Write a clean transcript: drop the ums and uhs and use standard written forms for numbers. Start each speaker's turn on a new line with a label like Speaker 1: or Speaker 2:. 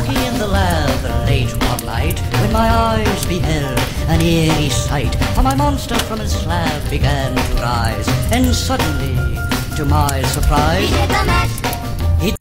Speaker 1: smoky in the lab late one night, when my eyes beheld an eerie sight. For my monster from his slab began to rise, and suddenly, to my surprise,
Speaker 2: he hit the match.